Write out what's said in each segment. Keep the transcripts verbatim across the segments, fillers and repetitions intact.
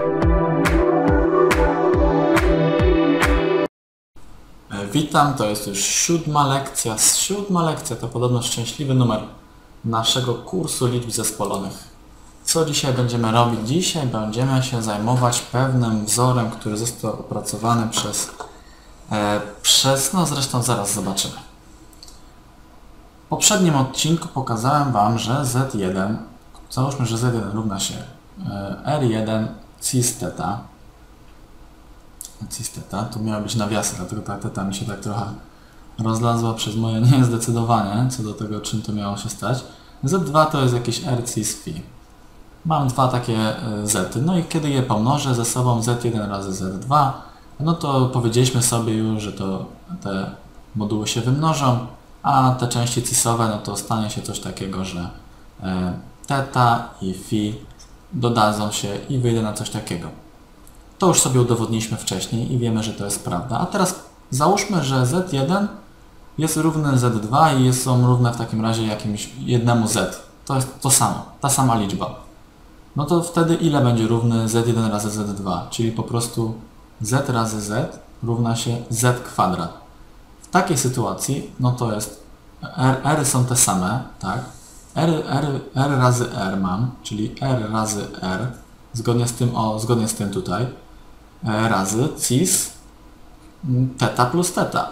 Witam, to jest już siódma lekcja. Siódma lekcja to podobno szczęśliwy numer naszego kursu liczb zespolonych. Co dzisiaj będziemy robić? Dzisiaj będziemy się zajmować pewnym wzorem, który został opracowany przez, e, przez no zresztą zaraz zobaczymy. W poprzednim odcinku pokazałem Wam, że Z jeden, załóżmy, że Z jeden równa się e, R jeden cis theta. Cis theta, tu miały być nawiasy, dlatego ta theta mi się tak trochę rozlazła przez moje niezdecydowanie co do tego, czym to miało się stać. Z dwa to jest jakieś R cis phi. Mam dwa takie zety, no i kiedy je pomnożę ze sobą Z jeden razy Z dwa, no to powiedzieliśmy sobie już, że to te moduły się wymnożą, a te części cisowe, no to stanie się coś takiego, że e, theta i phi dodadzą się i wyjdzie na coś takiego. To już sobie udowodniliśmy wcześniej i wiemy, że to jest prawda. A teraz załóżmy, że Z jeden jest równy Z dwa i są równe w takim razie jakimś jednemu Z. To jest to samo, ta sama liczba. No to wtedy ile będzie równy Z jeden razy Z dwa? Czyli po prostu Z razy Z równa się Z kwadrat. W takiej sytuacji, no to jest R, R są te same, tak? R, R, R razy R mam, czyli R razy R, zgodnie z tym, o, zgodnie z tym tutaj, razy cis theta plus theta.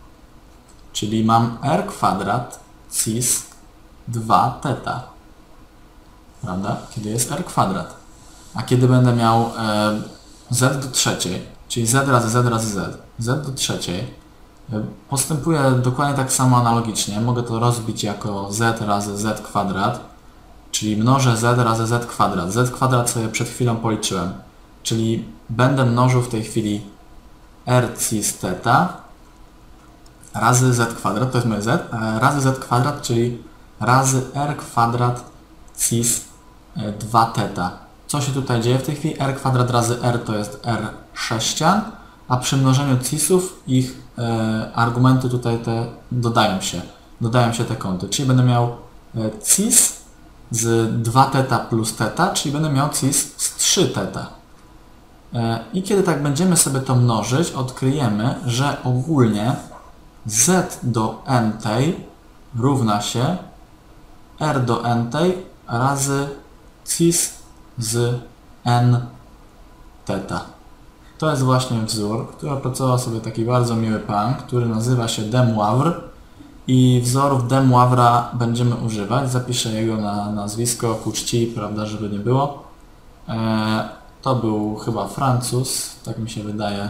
Czyli mam R kwadrat cis dwa theta. Prawda? Kiedy jest R kwadrat. A kiedy będę miał e, Z do trzeciej, czyli Z razy Z razy Z, Z do trzeciej, e, postępuję dokładnie tak samo analogicznie. Mogę to rozbić jako Z razy Z kwadrat, czyli mnożę Z razy Z kwadrat. Z kwadrat sobie przed chwilą policzyłem. Czyli będę mnożył w tej chwili R cis theta razy Z kwadrat, to jest moje Z, e, razy Z kwadrat, czyli razy R kwadrat cis dwa theta. Co się tutaj dzieje w tej chwili? R kwadrat razy R to jest R sześcian, a przy mnożeniu cisów ich e, argumenty tutaj te dodają się. Dodają się te kąty. Czyli będę miał e, cis z dwa theta plus theta, czyli będę miał cis z trzy theta. E, I kiedy tak będziemy sobie to mnożyć, odkryjemy, że ogólnie Z do n tej równa się R do n tej razy cis z n theta. To jest właśnie wzór, który opracował sobie taki bardzo miły pan, który nazywa się de Moivre i wzorów de Moivre'a będziemy używać. Zapiszę jego na nazwisko ku czci, prawda, żeby nie było. E, to był chyba Francuz, tak mi się wydaje.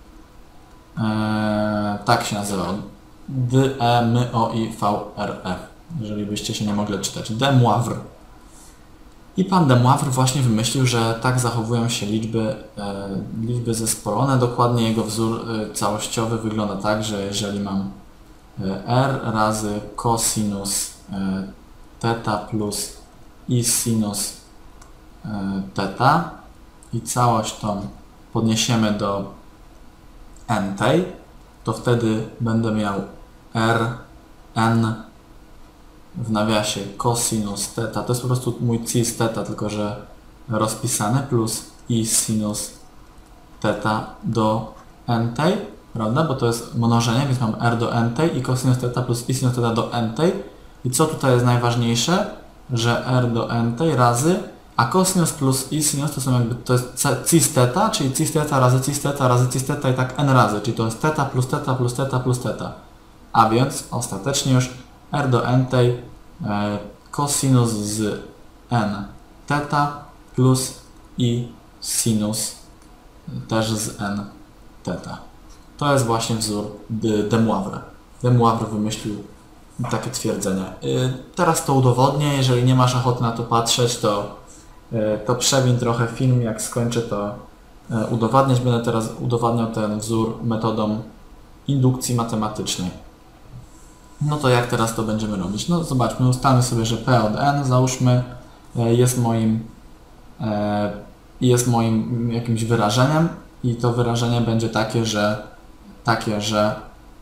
E, tak się nazywał. D E M O I V R E. Jeżeli byście się nie mogli czytać. De Moivre. I pan de Moivre właśnie wymyślił, że tak zachowują się liczby, e, liczby zespolone. Dokładnie jego wzór e, całościowy wygląda tak, że jeżeli mam e, R razy cosinus e, theta plus i sinus e, theta i całość tą podniesiemy do n tej, to wtedy będę miał R n w nawiasie cosinus theta, to jest po prostu mój cis theta, tylko że rozpisany, plus i sinus theta do n tej, prawda, bo to jest mnożenie, więc mam R do n tej i cosinus theta plus i sinus theta do n tej. I co tutaj jest najważniejsze? Że R do n tej razy, a cosinus plus i sinus to są jakby, to jest cis theta, czyli cis theta razy cis theta razy cis theta i tak n razy, czyli to jest theta plus theta plus theta plus theta. A więc ostatecznie już R do n tej e, cosinus z n theta plus i sinus też z n theta. To jest właśnie wzór de, de Moivre. De Moivre wymyślił takie twierdzenie. Y, teraz to udowodnię, jeżeli nie masz ochoty na to patrzeć, to, y, to przewiń trochę film, jak skończę to y, udowadniać. Będę teraz udowadniał ten wzór metodą indukcji matematycznej. No to jak teraz to będziemy robić? No zobaczmy, ustalmy sobie, że P od N, załóżmy, jest moim, jest moim jakimś wyrażeniem i to wyrażenie będzie takie, że takie, że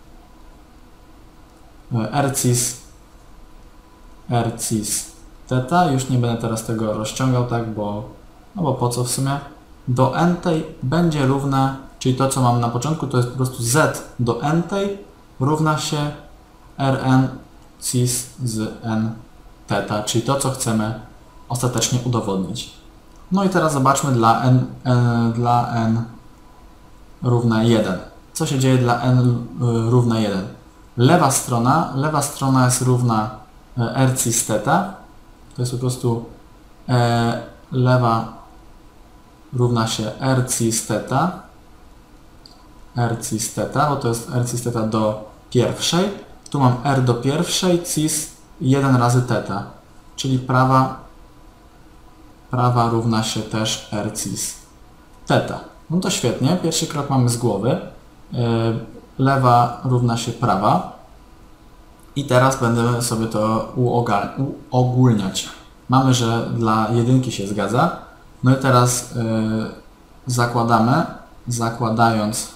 R cis, R cis theta, już nie będę teraz tego rozciągał, tak, bo, no bo po co w sumie, do n-tej będzie równe, czyli to co mam na początku to jest po prostu z do n-tej równa się Rn cis z n theta, czyli to co chcemy ostatecznie udowodnić. No i teraz zobaczmy dla n, n, dla n równe jeden. Co się dzieje dla n równe jeden? Lewa strona, lewa strona jest równa r cis theta. To jest po prostu e, lewa równa się r cis theta. R cis theta, bo to jest r cis theta do pierwszej. Tu mam r do pierwszej, cis jeden razy theta, czyli prawa, prawa równa się też r cis theta. No to świetnie, pierwszy krok mamy z głowy. Lewa równa się prawa. I teraz będziemy sobie to uogólniać. Mamy, że dla jedynki się zgadza. No i teraz yy, zakładamy, zakładając,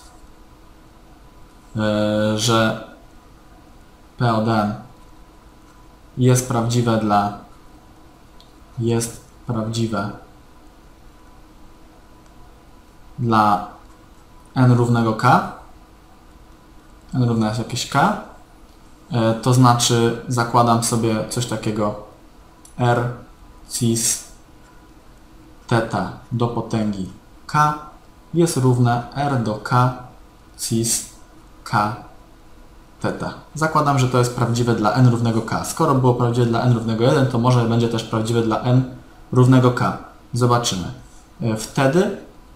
yy, że P od n jest prawdziwe dla jest prawdziwe dla n równego k, n równe jest jakieś k, to znaczy zakładam sobie coś takiego r cis theta do potęgi k jest równe r do k cis k theta. Zakładam, że to jest prawdziwe dla n równego k. Skoro było prawdziwe dla n równego jeden, to może będzie też prawdziwe dla n równego k. Zobaczymy. Wtedy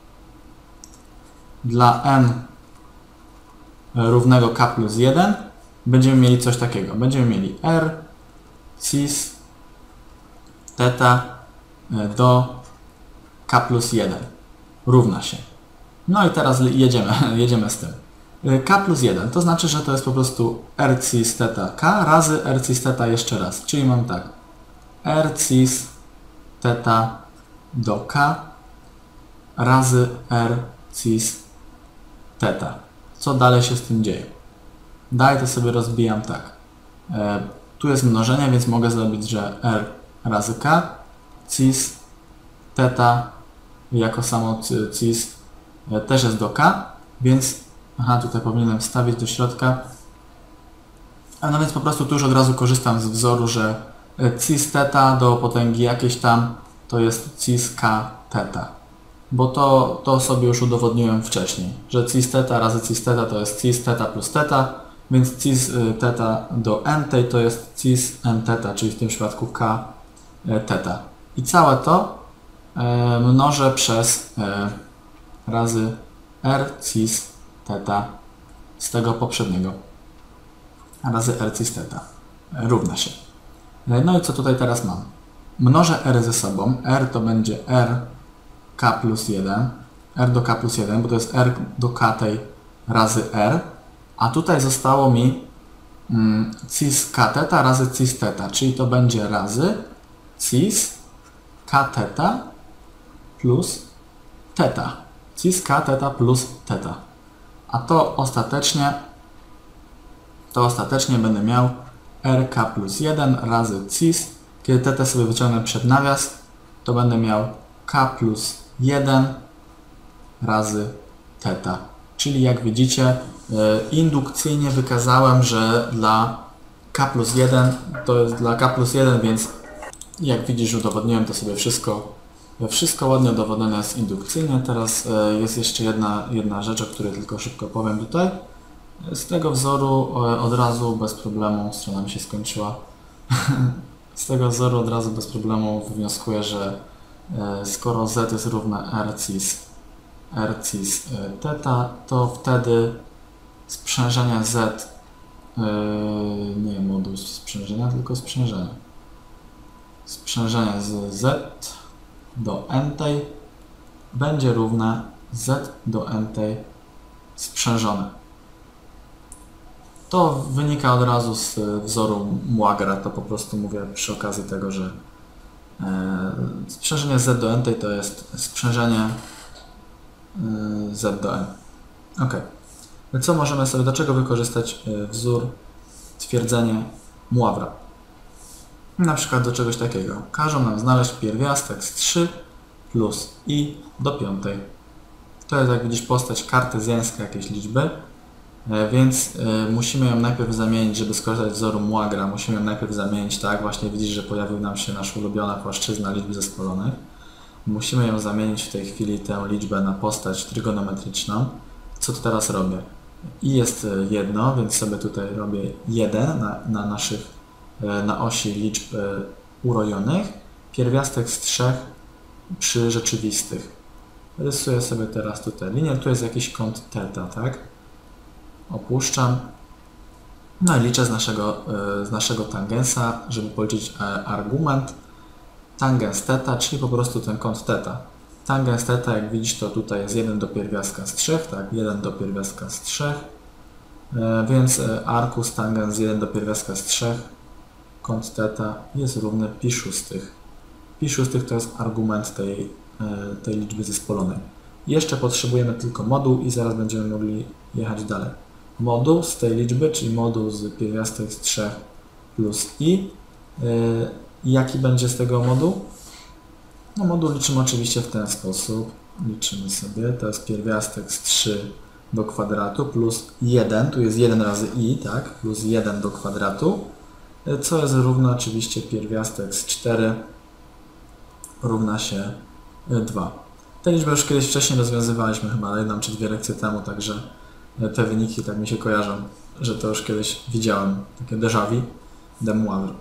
dla n równego k plus jeden będziemy mieli coś takiego. Będziemy mieli r cis theta do k plus jeden równa się. No i teraz jedziemy, jedziemy z tym. K plus jeden, to znaczy, że to jest po prostu r cis theta k razy r cis theta jeszcze raz. Czyli mam tak, r cis theta do k razy r cis theta. Co dalej się z tym dzieje? Dalej to sobie rozbijam tak. E, tu jest mnożenie, więc mogę zrobić, że r razy k cis theta jako samo cis e, też jest do k, więc aha, tutaj powinienem wstawić do środka. A no więc po prostu tu już od razu korzystam z wzoru, że cis theta do potęgi jakieś tam to jest cis k theta. Bo to, to sobie już udowodniłem wcześniej, że cis theta razy cis theta to jest cis theta plus theta, więc cis theta do n tej to jest cis n theta, czyli w tym przypadku k theta. I całe to e, mnożę przez e, razy r cis theta z tego poprzedniego razy r cis theta równa się. No i co tutaj teraz mam? Mnożę r ze sobą. R to będzie r k plus jeden. R do k plus jeden, bo to jest r do k tej razy r. A tutaj zostało mi mm, cis k theta razy cis theta, czyli to będzie razy cis k theta plus theta. Cis k theta plus theta. A to ostatecznie, to ostatecznie będę miał rk plus jeden razy cis. Kiedy θ sobie wyciągnę przed nawias, to będę miał k plus jeden razy θ. Czyli jak widzicie, indukcyjnie wykazałem, że dla k plus jeden to jest dla k plus jeden, więc jak widzisz, udowodniłem to sobie wszystko. Wszystko ładnie udowodnione jest indukcyjnie. Teraz jest jeszcze jedna, jedna rzecz, o której tylko szybko powiem tutaj. Z tego wzoru od razu bez problemu, strona mi się skończyła. Z tego wzoru od razu bez problemu wnioskuję, że skoro z jest równe r cis, r cis theta, to wtedy sprzężenie z, nie moduł sprzężenia, tylko sprzężenie. Sprzężenie z z do n tej będzie równe z do n tej sprzężone. To wynika od razu z wzoru Muagera, to po prostu mówię przy okazji tego, że e, sprzężenie z do n tej to jest sprzężenie e, z do n. Ok. Co możemy sobie, do czego wykorzystać wzór, twierdzenie Muawra? Na przykład do czegoś takiego. Każą nam znaleźć pierwiastek z trzy plus i do piątej. To jest, jak widzisz, postać kartezjańska jakiejś liczby, więc musimy ją najpierw zamienić, żeby skorzystać z wzoru Moigra, musimy ją najpierw zamienić, tak, właśnie widzisz, że pojawił nam się nasza ulubiona płaszczyzna liczb zespolonych. Musimy ją zamienić w tej chwili, tę liczbę, na postać trygonometryczną. Co to teraz robię? I jest jedno, więc sobie tutaj robię jeden na, na naszych, na osi liczb urojonych, pierwiastek z trzech przy rzeczywistych. Rysuję sobie teraz tutaj linię, tu jest jakiś kąt θ, tak? Opuszczam. No i liczę z naszego, z naszego tangensa, żeby policzyć argument. Tangens θ, czyli po prostu ten kąt θ. Tangens θ, jak widzisz, to tutaj jest jeden do pierwiastka z trzech, tak? jeden do pierwiastka z trzech. Więc arcus tangens jeden do pierwiastka z trzech, kąt θ jest równy pi szóstych. Pi szóstych to jest argument tej, tej liczby zespolonej. Jeszcze potrzebujemy tylko moduł i zaraz będziemy mogli jechać dalej. Moduł z tej liczby, czyli moduł z pierwiastek z trzech plus i. Jaki będzie z tego moduł? No moduł liczymy oczywiście w ten sposób. Liczymy sobie, to jest pierwiastek z trzy do kwadratu plus jeden, tu jest jeden razy i, tak, plus jeden do kwadratu, co jest równo oczywiście pierwiastek z cztery równa się dwa. Te liczby już kiedyś wcześniej rozwiązywaliśmy, chyba jedną czy dwie lekcje temu, także te wyniki tak mi się kojarzą, że to już kiedyś widziałem. Takie déjà vu, de Moivre.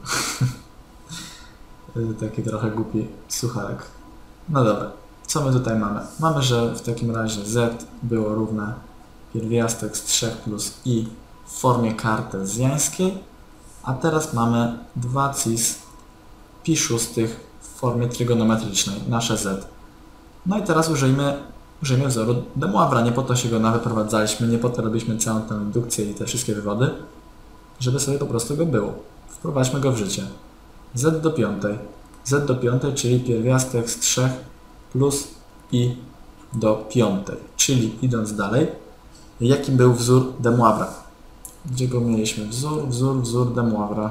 Taki trochę głupi sucharek. No dobra, co my tutaj mamy? Mamy, że w takim razie z było równe pierwiastek z trzech plus i w formie kartezjańskiej, a teraz mamy dwa cis pi szóstych w formie trygonometrycznej, nasze z. No i teraz użyjmy, użyjmy wzoru de Moivre'a. Nie po to się go nawyprowadzaliśmy, nie po to robiliśmy całą tę indukcję i te wszystkie wywody, żeby sobie po prostu go było. Wprowadźmy go w życie. Z do piątej. Z do piątej, czyli pierwiastek z trzech plus i do piątej. Czyli idąc dalej, jaki był wzór de Moivre'a? Gdzie go mieliśmy? Wzór, wzór, wzór de Moivre'a.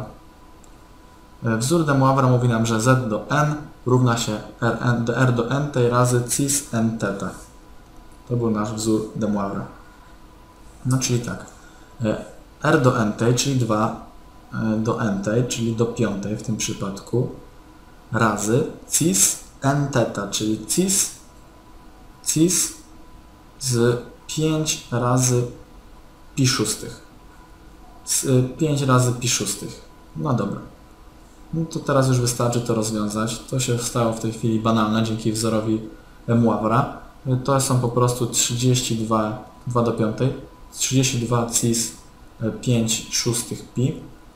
Wzór de Moivre'a mówi nam, że z do n równa się rn, do r do n tej razy cis n θ. To był nasz wzór de Moivre'a. No czyli tak. R do n tej, czyli dwa do n tej, czyli do piątej w tym przypadku, razy cis n θ, czyli cis, cis z pięć razy pi szóstych. Z pięć razy pi szóstych. No dobra. No to teraz już wystarczy to rozwiązać. To się stało w tej chwili banalne dzięki wzorowi Moivre'a. To są po prostu trzydzieści dwa, dwa do piątej, trzydzieści dwa cis pięć szóstych pi.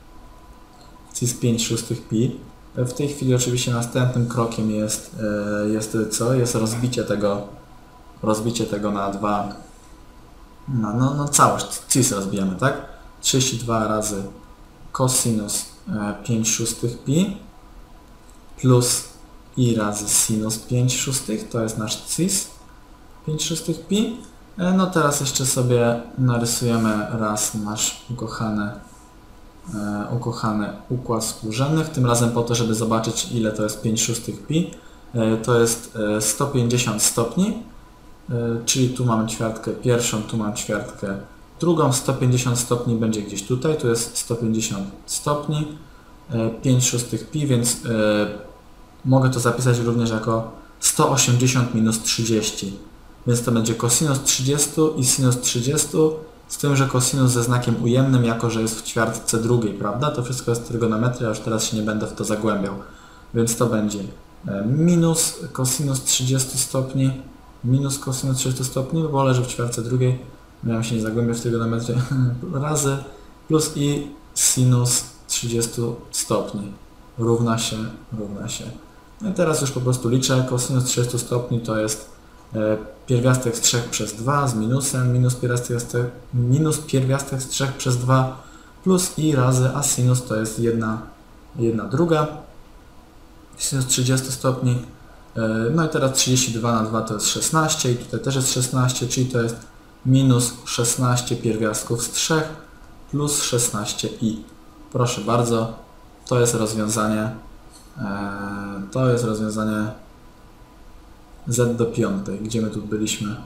Cis pięć szóstych pi. W tej chwili oczywiście następnym krokiem jest, jest co? Jest rozbicie tego, rozbicie tego na dwa, no, no, no całość, cis rozbijamy, tak? trzydzieści dwa razy cosinus pięć szóstych pi plus i razy sinus pięć szóstych, to jest nasz cis pięć szóstych pi. No teraz jeszcze sobie narysujemy raz nasz ukochany ukochany układ współrzędnych, tym razem po to, żeby zobaczyć, ile to jest pięć szóstych pi. To jest sto pięćdziesiąt stopni, czyli tu mamy ćwiartkę pierwszą, tu mam ćwiartkę drugą. sto pięćdziesiąt stopni będzie gdzieś tutaj, tu jest sto pięćdziesiąt stopni, pięć szóstych pi, więc mogę to zapisać również jako sto osiemdziesiąt minus trzydzieści. Więc to będzie cosinus trzydzieści i sinus trzydzieści, z tym, że cosinus ze znakiem ujemnym, jako że jest w ćwiartce drugiej, prawda? To wszystko jest trygonometria, już teraz się nie będę w to zagłębiał. Więc to będzie minus cosinus trzydzieści stopni, minus cosinus trzydzieści stopni, wolę, że w ćwiartce drugiej, miałem się nie zagłębiać w trygonometrię, razy plus i sinus trzydzieści stopni równa się, równa się. No i teraz już po prostu liczę, cosinus trzydzieści stopni to jest pierwiastek z trzech przez dwa z minusem, minus pierwiastek, minus pierwiastek z trzech przez dwa plus i razy, a sinus to jest jedna, jedna druga. Sinus trzydzieści stopni. No i teraz trzydzieści dwa na dwa to jest szesnaście i tutaj też jest szesnaście, czyli to jest minus szesnaście pierwiastków z trzech plus szesnaście i. Proszę bardzo, to jest rozwiązanie, to jest rozwiązanie z do piątej. Gdzie my tu byliśmy?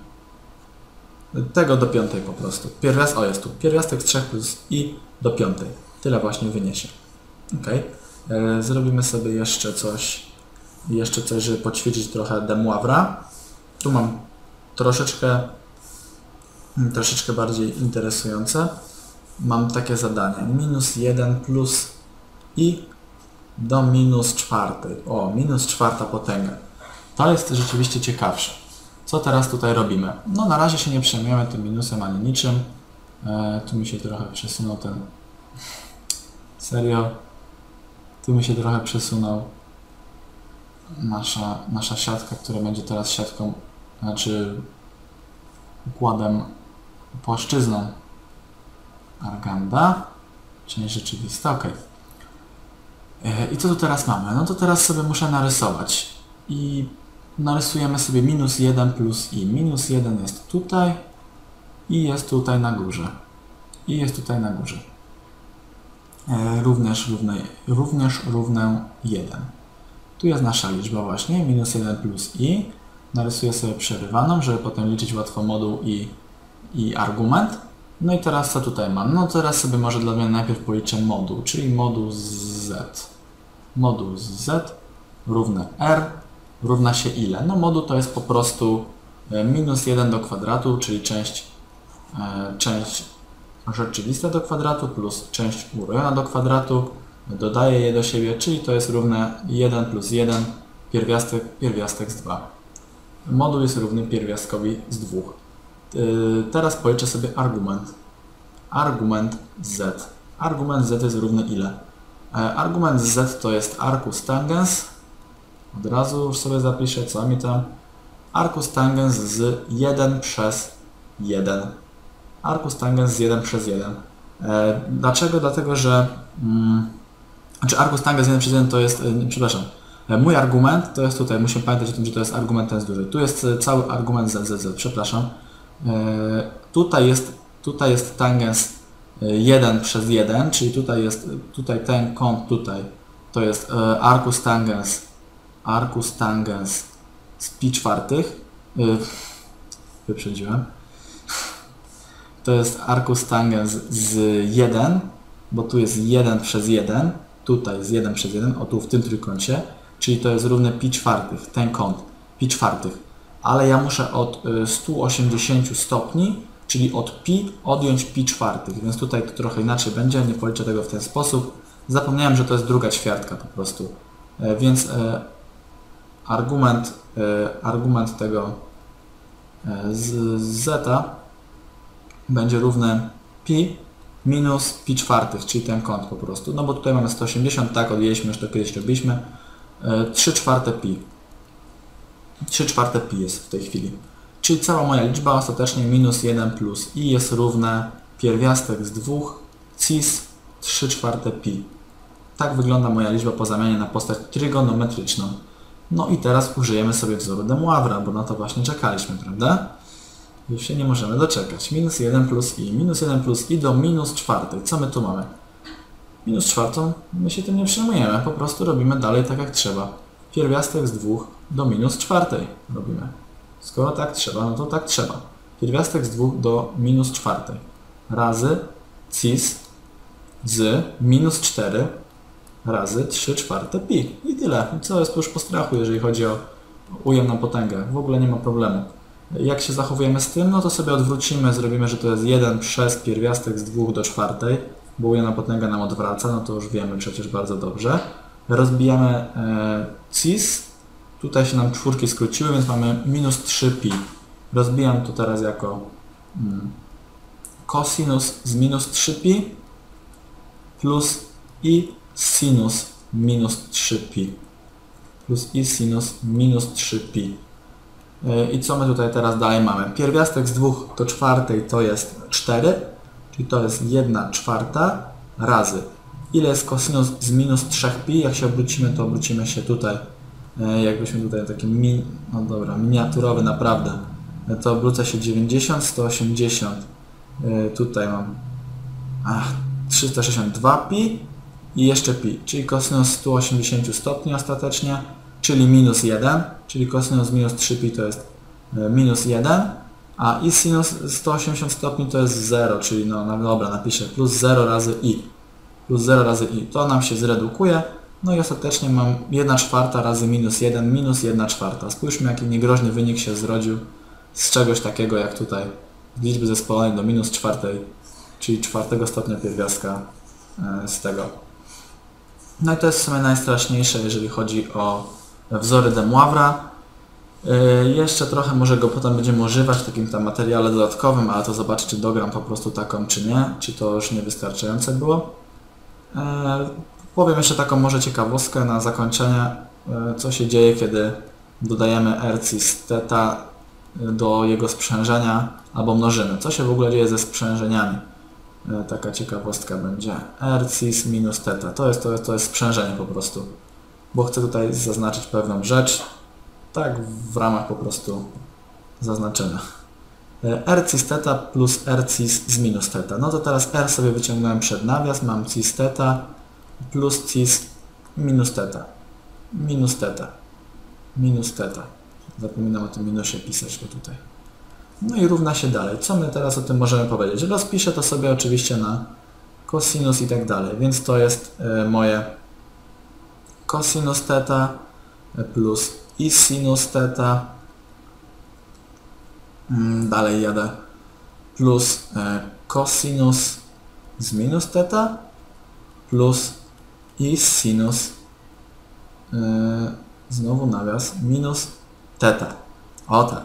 Tego do piątej po prostu. Pierwiastek, o jest tu. Pierwiastek z trzech plus i do piątej. Tyle właśnie wyniesie. Ok. E, zrobimy sobie jeszcze coś, jeszcze coś, żeby poćwiczyć trochę demuawra. Tu mam troszeczkę, troszeczkę bardziej interesujące. Mam takie zadanie. Minus jeden plus i do minus czwartej. O, minus czwarta potęga. To jest rzeczywiście ciekawsze. Co teraz tutaj robimy? No na razie się nie przejmujemy tym minusem ani niczym. E, tu mi się trochę przesunął ten... Serio? Tu mi się trochę przesunął nasza, nasza siatka, która będzie teraz siatką, znaczy układem, płaszczyzną Arganda. Część rzeczywista, ok. E, I co tu teraz mamy? No to teraz sobie muszę narysować. I narysujemy sobie minus jeden plus i. Minus jeden jest tutaj i jest tutaj na górze. I jest tutaj na górze. E, również, równe, również równe jeden. Tu jest nasza liczba właśnie, minus jeden plus i. Narysuję sobie przerywaną, żeby potem liczyć łatwo moduł i, i argument. No i teraz co tutaj mam? No teraz sobie może dla mnie najpierw policzę moduł, czyli moduł z. Moduł z z równe r równa się ile? No moduł to jest po prostu minus jeden do kwadratu, czyli część, e, część rzeczywista do kwadratu plus część urojona do kwadratu. Dodaję je do siebie, czyli to jest równe jeden plus jeden pierwiastek, pierwiastek z dwa. Moduł jest równy pierwiastkowi z dwa. E, teraz policzę sobie argument. Argument z. Argument z jest równy ile? E, argument z to jest arcus tangens. Od razu już sobie zapiszę, co mi tam. Arcus tangens z jeden przez jeden. Arcus tangens z jeden przez jeden. E, dlaczego? Dlatego, że... Mm, znaczy arcus tangens z jeden przez jeden to jest... E, przepraszam. E, mój argument to jest tutaj. Musimy pamiętać o tym, że to jest argument ten z dużej. Tu jest cały argument z, z, z. Przepraszam. E, tutaj jest, tutaj jest tangens jeden przez jeden, czyli tutaj jest tutaj ten kąt tutaj. To jest e, arcus tangens arcus tangens z pi czwartych, yy, wyprzedziłem, to jest arcus tangens z jeden, bo tu jest jeden przez jeden, tutaj jest jeden przez jeden, o tu w tym trójkącie, czyli to jest równe pi czwartych, ten kąt, pi czwartych, ale ja muszę od stu osiemdziesięciu stopni, czyli od pi odjąć pi czwartych, więc tutaj to trochę inaczej będzie, nie policzę tego w ten sposób, zapomniałem, że to jest druga ćwiartka po prostu, e, więc e, Argument, y, argument tego y, z zeta będzie równy pi minus pi czwartych, czyli ten kąt po prostu. No bo tutaj mamy sto osiemdziesiąt, tak, odjęliśmy, już to kiedyś robiliśmy. Y, trzy czwarte pi. trzy czwarte pi jest w tej chwili. Czyli cała moja liczba ostatecznie minus jeden plus i jest równe pierwiastek z dwóch cis trzy czwarte pi. Tak wygląda moja liczba po zamianie na postać trygonometryczną. No i teraz użyjemy sobie wzoru de Moivre'a, bo na to właśnie czekaliśmy, prawda? Już się nie możemy doczekać. Minus jeden plus i. Minus jeden plus i do minus czwartej. Co my tu mamy? Minus czwartą, my się tym nie przejmujemy. Po prostu robimy dalej tak jak trzeba. Pierwiastek z dwóch do minus czwartej robimy. Skoro tak trzeba, no to tak trzeba. Pierwiastek z dwóch do minus czwartej. Razy cis z minus cztery razy trzy czwarte pi. I tyle. I co jest już po strachu, jeżeli chodzi o ujemną potęgę. W ogóle nie ma problemu. Jak się zachowujemy z tym? No to sobie odwrócimy, zrobimy, że to jest jeden przez pierwiastek z dwóch do czwartej, bo ujemna potęga nam odwraca, no to już wiemy przecież bardzo dobrze. Rozbijamy e, cis. Tutaj się nam czwórki skróciły, więc mamy minus trzy pi. Rozbijam to teraz jako mm, cosinus z minus trzy pi plus i sinus minus trzy pi. Plus i sinus minus trzy pi. I co my tutaj teraz dalej mamy? Pierwiastek z dwóch do czwartej to jest cztery, czyli to jest jedna czwarta razy. Ile jest cosinus z minus trzy pi? Jak się obrócimy, to obrócimy się tutaj, jakbyśmy tutaj taki mi, no dobra, miniaturowy naprawdę, to obrócę się dziewięćdziesiąt, sto osiemdziesiąt. Tutaj mam ach, trzysta sześćdziesiąt dwa pi i jeszcze pi, czyli cosinus stu osiemdziesięciu stopni ostatecznie, czyli minus jeden, czyli cosinus minus trzy pi to jest minus jeden, a i sinus sto osiemdziesiąt stopni to jest zero, czyli no, no dobra, napiszę plus zero razy i. Plus zero razy i. To nam się zredukuje. No i ostatecznie mam jedna czwarta razy minus jeden, minus jedna czwarta. Spójrzmy, jaki niegroźny wynik się zrodził z czegoś takiego jak tutaj z liczby zespolonej do minus czwartej, czyli czwartego stopnia pierwiastka z tego. No i to jest w sumie najstraszniejsze, jeżeli chodzi o wzory de Moivre'a. Yy, jeszcze trochę może go potem będziemy używać w takim tam materiale dodatkowym, ale to zobaczę, czy dogram po prostu taką, czy nie, czy to już niewystarczające było. Yy, powiem jeszcze taką może ciekawostkę na zakończenie, yy, co się dzieje, kiedy dodajemy rcis theta do jego sprzężenia albo mnożymy. Co się w ogóle dzieje ze sprzężeniami? Yy, taka ciekawostka będzie. Rcis minus theta. To jest, to, jest, to jest sprzężenie po prostu. Bo chcę tutaj zaznaczyć pewną rzecz. Tak w ramach po prostu zaznaczenia. Rcis theta plus rcis z minus theta. No to teraz r sobie wyciągnąłem przed nawias, mam cis theta plus cis minus theta. Minus theta. Minus theta. Zapominam o tym minusie pisać go tutaj. No i równa się dalej. Co my teraz o tym możemy powiedzieć? Rozpiszę to sobie oczywiście na cosinus i tak dalej. Więc to jest moje cosinus theta plus i sinus theta, dalej jadę, plus cosinus z minus theta, plus i sinus, znowu nawias, minus theta. O tak.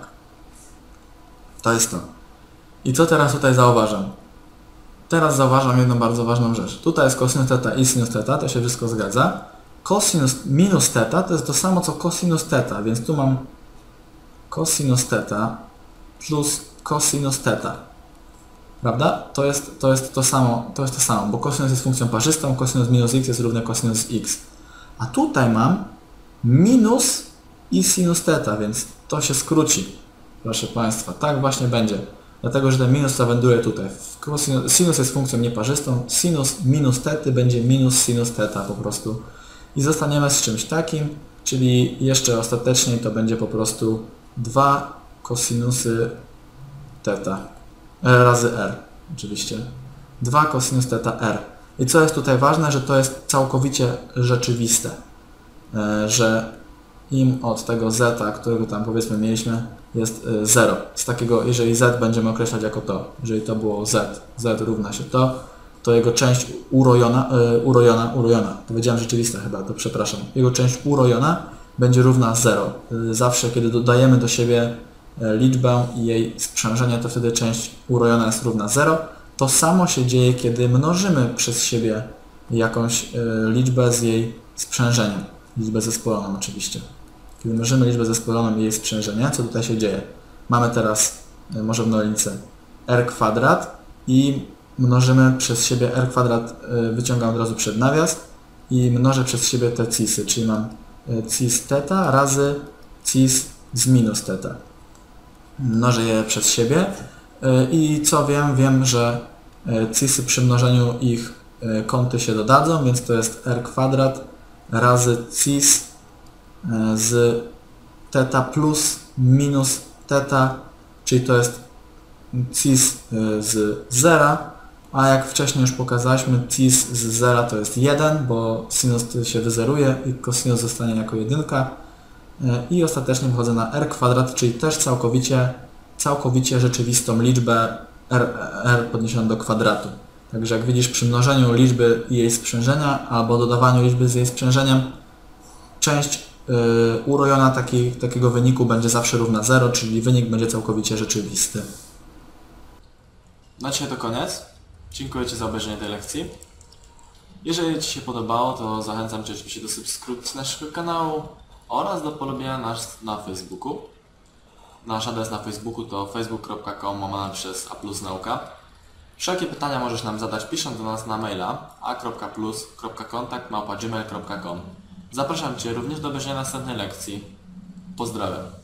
To jest to. I co teraz tutaj zauważam? Teraz zauważam jedną bardzo ważną rzecz. Tutaj jest cosinus theta i sinus theta, to się wszystko zgadza. Cosinus minus theta to jest to samo co cosinus theta, więc tu mam cosinus theta plus cosinus theta. Prawda? To jest to, jest to samo, to jest to samo, bo cosinus jest funkcją parzystą, cosinus minus x jest równe cosinus x. A tutaj mam minus i sinus theta, więc to się skróci. Proszę Państwa, tak właśnie będzie. Dlatego, że ten minus zawędruje tutaj. Cosinus, sinus jest funkcją nieparzystą, sinus minus thety będzie minus sinus theta po prostu. I zostaniemy z czymś takim, czyli jeszcze ostatecznie to będzie po prostu dwa cosinusy theta razy r, oczywiście. dwa cosinus theta r. I co jest tutaj ważne, że to jest całkowicie rzeczywiste, że im od tego zeta, którego tam powiedzmy mieliśmy, jest zero. Z takiego, jeżeli z będziemy określać jako to, jeżeli to było z, z równa się to, to jego część urojona, yy, urojona, urojona, powiedziałem rzeczywista chyba, to przepraszam, jego część urojona będzie równa zero. Yy, zawsze, kiedy dodajemy do siebie yy, liczbę i jej sprzężenie, to wtedy część urojona jest równa zero. To samo się dzieje, kiedy mnożymy przez siebie jakąś yy, liczbę z jej sprzężeniem. Liczbę zespoloną oczywiście. Kiedy mnożymy liczbę zespoloną i jej sprzężenie, co tutaj się dzieje? Mamy teraz, yy, może w mnożnicy, r kwadrat i mnożymy przez siebie r kwadrat, wyciągam od razu przed nawias i mnożę przez siebie te cisy, czyli mam cis theta razy cis z minus theta. Mnożę je przez siebie i co wiem? Wiem, że cisy przy mnożeniu ich kąty się dodadzą, więc to jest r kwadrat razy cis z theta plus minus theta, czyli to jest cis z zera, a jak wcześniej już pokazaliśmy, cis z zera to jest jeden, bo sinus się wyzeruje i cosinus zostanie jako jedynka i ostatecznie wychodzę na r kwadrat, czyli też całkowicie, całkowicie rzeczywistą liczbę r, r podniesioną do kwadratu. Także jak widzisz, przy mnożeniu liczby i jej sprzężenia albo dodawaniu liczby z jej sprzężeniem, część yy, urojona taki, takiego wyniku będzie zawsze równa zero, czyli wynik będzie całkowicie rzeczywisty. Na dzisiaj to koniec. Dziękuję Ci za obejrzenie tej lekcji. Jeżeli Ci się podobało, to zachęcam Cię oczywiście do subskrypcji naszego kanału oraz do polubienia nas na Facebooku. Nasz adres na Facebooku to facebook kropka com łamane przez a plus nauka. Wszelkie pytania możesz nam zadać pisząc do nas na maila a kropka plus kropka kontakt małpa gmail kropka com. Zapraszam Cię również do obejrzenia następnej lekcji. Pozdrawiam.